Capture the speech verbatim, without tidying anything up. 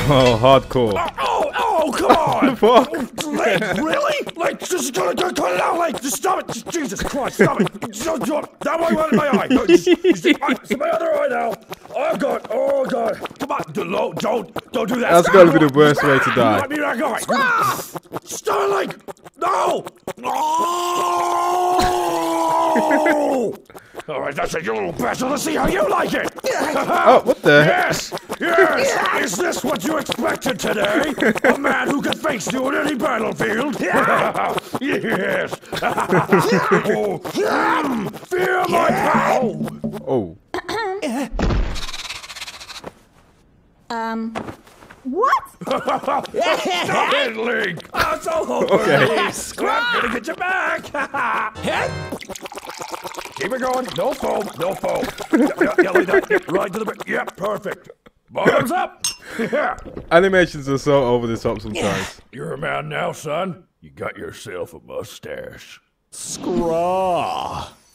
Oh, hardcore. Oh, oh, oh, come on! Fuck. Like, really? Like, just cut it, cut it out! Like, just stop it! Just, Jesus Christ, stop it! Don't, don't, that one went in my eye. No, just, just, it's in my other eye now. Oh God! Oh God! Come on, don't, don't, don't do that. That's got to be the worst way to die. Might be that guy. Stop it! Like, no! No! All right, that's it, you little bastard. Let's see how you like it. Oh, what the heck? Yes, yes. Is this what you expected today? A man who can face you in any battlefield? Yes. Oh, mm, feel my power. Oh. Um, what? Stop it, Link. I'm so hopeful. Okay. I'm gonna get you back. Keep it going. No foam. No foam. Yeah, yeah, yeah, like that. Yeah, right to the back. Yeah, perfect. Bottoms up. Yeah. Animations are so over the top sometimes. You're a man now, son. You got yourself a mustache. Scraw.